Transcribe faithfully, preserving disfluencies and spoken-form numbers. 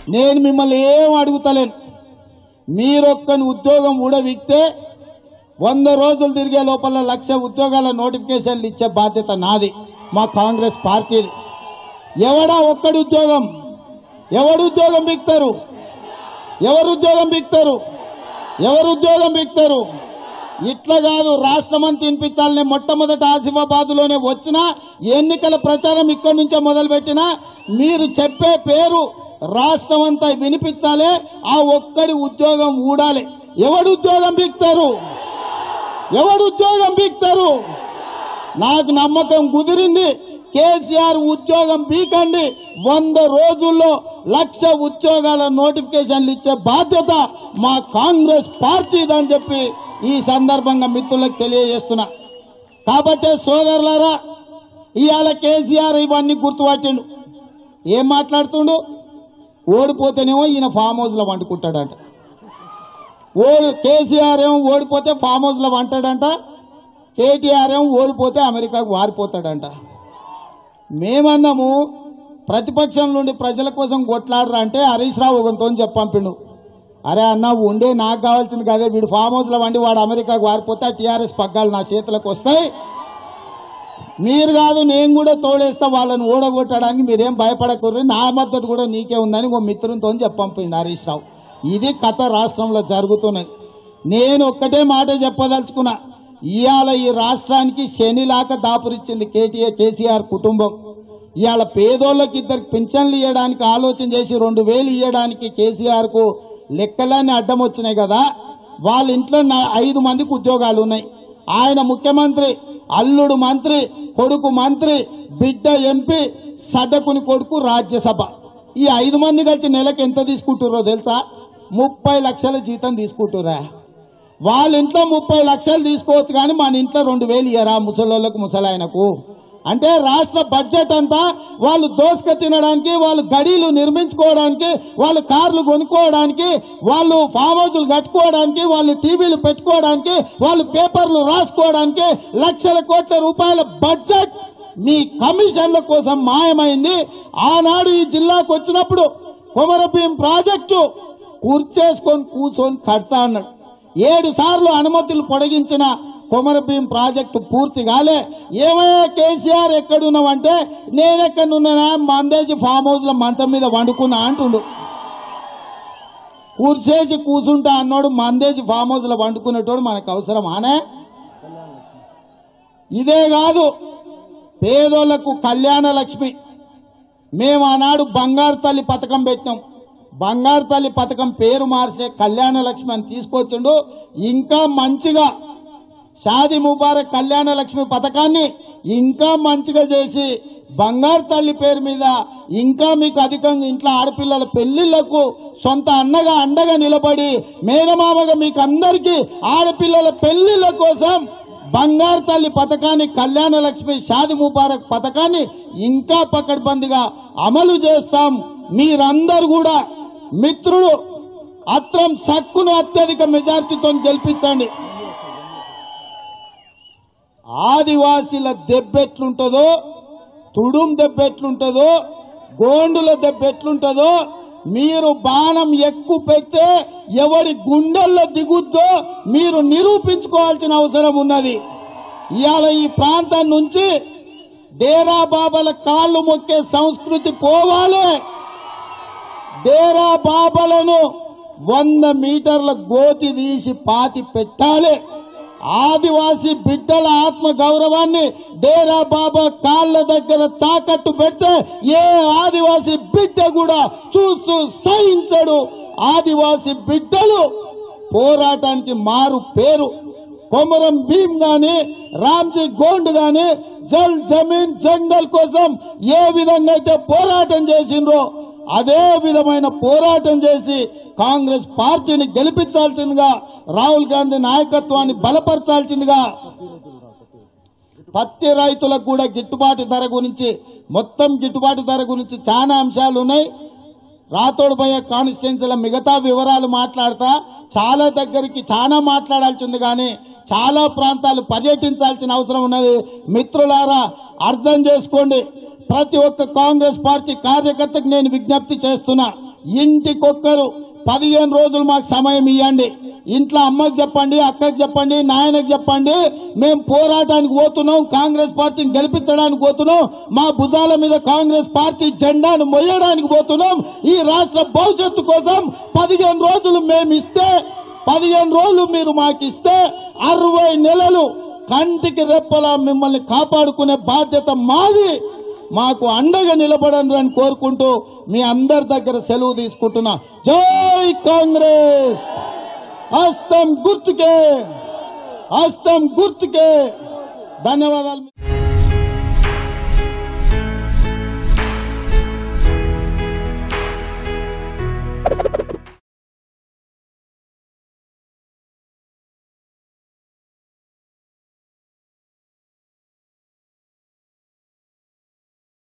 నేను మిమ్మల్ని ఏం అడుగుతలేను. మీరొక్కని ఉద్యోగం ఊడవిక్తే వంద రోజులు తిరిగే లోపల లక్ష ఉద్యోగాల నోటిఫికేషన్లు ఇచ్చే బాధ్యత నాది, మా కాంగ్రెస్ పార్టీది. ఎవడా ఒక్కడి ఉద్యోగం? ఎవడు ఉద్యోగం బిక్తారు? ఎవరు ఉద్యోగం బిక్తారు? ఎవరు ఉద్యోగం బిక్తారు? ఇట్లా కాదు, రాష్ట్రమంతా తినిపించాలని మొట్టమొదట ఆసిఫాబాద్లోనే వచ్చిన ఎన్నికల ప్రచారం ఇక్కడి నుంచే మొదలుపెట్టినా మీరు చెప్పే పేరు రాష్ట్రం అంతా వినిపించాలి. ఆ ఒక్కడి ఉద్యోగం ఊడాలి. ఎవడు ఉద్యోగం బిక్తారు? ఎవడు ఉద్యోగం బిక్తారు? నాకు నమ్మకం కుదిరింది. కేసీఆర్ ఉద్యోగం బీకండి, వంద రోజుల్లో లక్ష ఉద్యోగాల నోటిఫికేషన్లు ఇచ్చే బాధ్యత మా కాంగ్రెస్ పార్టీదని చెప్పి ఈ సందర్భంగా మిత్రులకు తెలియజేస్తున్నా. కాబట్టి సోదరులారా, ఇవాళ కేసీఆర్ ఇవన్నీ గుర్తుపట్టిండు. ఏం మాట్లాడుతుండు? ఓడిపోతేనేమో ఈయన ఫామ్ హౌస్ లో వండుకుంటాడంట. ఓడి కేసీఆర్ ఏమో ఓడిపోతే ఫామ్ హౌస్ లో వంటాడంట. కేటీఆర్ ఏమో ఓడిపోతే అమెరికాకు వారిపోతాడంట. మేమన్నాము ప్రతిపక్షం నుండి ప్రజల కోసం కొట్లాడరా అంటే హరీష్ రావు ఒకతో చెప్పంపిండు. అరే అన్న, ఉండే నాకు కావాల్సింది కదే, వీడు ఫామ్ హౌస్ లో వండి వాడు అమెరికాకు వారిపోతే టీఆర్ఎస్ పగ్గాలు నా చేతులకు వస్తాయి. మీరు కాదు, నేను కూడా తోడేస్తా వాళ్ళని ఓడగొట్టడానికి, మీరేం భయపడకూడదు, నా మద్దతు కూడా నీకే ఉందని ఓ మిత్రునితో చెప్పంపిండు హరీష్ రావు. ఇది కథ రాష్ట్రంలో జరుగుతున్నది. నేను ఒక్కటే మాట చెప్పదలుచుకున్నా. ఇవాళ ఈ రాష్ట్రానికి శనిలాక దాపురిచ్చింది కేటీఆర్ కేసీఆర్ కుటుంబం. ఇవాళ పేదోళ్ళకి ఇద్దరికి పింఛన్లు ఇవ్వడానికి ఆలోచన చేసి రెండు వేలు ఇవ్వడానికి కేసీఆర్ కు లెక్కలన్నీ అడ్డం వచ్చినాయి కదా. వాళ్ళ ఇంట్లో ఐదు మందికి ఉద్యోగాలు ఉన్నాయి. ఆయన ముఖ్యమంత్రి, అల్లుడు మంత్రి, కొడుకు మంత్రి, బిడ్డ ఎంపీ, సడ్డకుని కొడుకు రాజ్యసభ. ఈ ఐదు మంది కలిసి నెలకు ఎంత తీసుకుంటుర్రో తెలుసా? ముప్పై లక్షల జీతం తీసుకుంటురా. వాళ్ళ ఇంట్లో ముప్పై లక్షలు తీసుకోవచ్చు, కానీ మన ఇంట్లో రెండు వేలు ఇయ్యరా ముసలోళ్ళకు ముసలాయనకు. అంటే రాష్ట్ర బడ్జెట్ అంతా వాళ్ళు దోసుక తినడానికి, వాళ్ళు గడీలు నిర్మించుకోవడానికి, వాళ్ళు కార్లు కొనుక్కోవడానికి, వాళ్ళు ఫామ్ హౌజులు కట్టుకోవడానికి, వాళ్ళు టీవీలు పెట్టుకోవడానికి, వాళ్ళు పేపర్లు రాసుకోవడానికి లక్షల కోట్ల రూపాయల బడ్జెట్ మీ కమిషన్ల కోసం మాయమైంది. ఆనాడు ఈ జిల్లాకు వచ్చినప్పుడు కొమరభీం ప్రాజెక్టు కూర్చేసుకొని కూర్చొని కడతా అన్నాడు. ఏడు సార్లు అనుమతులు పొడిగించిన కొమరభీం ప్రాజెక్టు పూర్తి కాలే. ఏమయ్యా కేసీఆర్ ఎక్కడున్నావంటే, నేనెక్కడున్నా మందేసి ఫామ్ హౌస్ లో మంచం మీద వండుకున్నా అంటుండు. కూర్చేసి కూర్చుంటా అన్నాడు, మందేసి ఫామ్ హౌస్ లో వండుకునేటోడు మనకు అవసరం ఆనే. ఇదే కాదు, పేదోళ్లకు కళ్యాణ లక్ష్మి. మేము ఆనాడు బంగారు తల్లి పథకం పెట్టినాం. బంగారు తల్లి పథకం పేరు మార్చే కళ్యాణ లక్ష్మి అని తీసుకొచ్చిండు. ఇంకా మంచిగా షాదీ ముబారక్ కళ్యాణ లక్ష్మి పథకాన్ని ఇంకా మంచిగా చేసి బంగారు తల్లి పేరు మీద ఇంకా మీకు అధికంగా ఇంట్లో ఆడపిల్లల పెళ్లిళ్లకు సొంత అన్నగా అండగా నిలబడి మేనమామగా మీకు అందరికీ ఆడపిల్లల పెళ్లిళ్ల కోసం బంగారు తల్లి పథకాన్ని, కళ్యాణ లక్ష్మి, షాదీ ముబారక్ పథకాన్ని ఇంకా పకడ్బందీగా అమలు చేస్తాం. మీరందరూ కూడా మిత్రులు అత్రం సక్కును అత్యధిక మెజార్టీతో గెలిపించండి. ఆదివాసీల దెబ్బెట్లుంటుందో, తుడుం దెబ్బెట్లుంటుందో, గోండుల దెబ్బెట్లుంటుందో మీరు బాణం ఎక్కువ పెడితే ఎవరి గుండెల్లో దిగుద్దో మీరు నిరూపించుకోవాల్సిన అవసరం ఉన్నది. ఇవాళ ఈ ప్రాంతం నుంచి డేరా బాబాల కాళ్ళు మొక్కే సంస్కృతి పోవాలి. డేరా బాబాలను వంద మీటర్ల గోతి తీసి పాతి పెట్టాలి. ఆదివాసీ బిడ్డల ఆత్మ గౌరవాన్ని డేరా బాబా కాళ్ళ దగ్గర తాకట్టు పెడితే ఏ ఆదివాసీ బిడ్డ కూడా చూస్తూ సహించడు. ఆదివాసీ బిడ్డలు పోరాటానికి మారు పేరు. కొమరం భీం గాని, రామ్జీ గోండ్ గాని జల్ జమీన్ జంగల్ కోసం ఏ విధంగా అయితే పోరాటం చేసిండ్రో అదే విధమైన పోరాటం చేసి కాంగ్రెస్ పార్టీని గెలిపించాల్సిందిగా, రాహుల్ గాంధీ నాయకత్వాన్ని బలపరచాల్సిందిగా, పత్తి రైతులకు కూడా గిట్టుబాటు ధర గురించి, మొత్తం గిట్టుబాటు ధర గురించి చాలా అంశాలు ఉన్నాయి. రాతోడుపోయే కాన్స్టిట్యున్సీల మిగతా వివరాలు మాట్లాడతా చాలా దగ్గరికి చాలా మాట్లాడాల్సి ఉంది, కానీ చాలా ప్రాంతాలు పర్యటించాల్సిన అవసరం ఉన్నది. మిత్రులారా అర్థం చేసుకోండి. ప్రతి ఒక్క కాంగ్రెస్ పార్టీ కార్యకర్తకు నేను విజ్ఞప్తి చేస్తున్నా, ఇంటికొక్కరు పదిహేను రోజులు మాకు సమయం ఇవ్వండి. ఇంట్లో అమ్మకి చెప్పండి, అక్కకి చెప్పండి, నాయనకి చెప్పండి, మేము పోరాటానికి పోతున్నాం, కాంగ్రెస్ పార్టీని గెలిపించడానికి పోతున్నాం, మా భుజాల మీద కాంగ్రెస్ పార్టీ జెండాను మొయ్యడానికి పోతున్నాం. ఈ రాష్ట్ర భవిష్యత్తు కోసం పదిహేను రోజులు మేము ఇస్తే, పదిహేను రోజులు మీరు మాకు ఇస్తే అరవై నెలలు కంటికి రెప్పలా మిమ్మల్ని కాపాడుకునే బాధ్యత మాది. మాకు అండగా నిలబడండి అని కోరుకుంటూ మీ అందరి దగ్గర సెలవు తీసుకుంటున్నా. జై కాంగ్రెస్. హస్తం గుర్తుకే, హస్తం గుర్తుకే. ధన్యవాదాలు.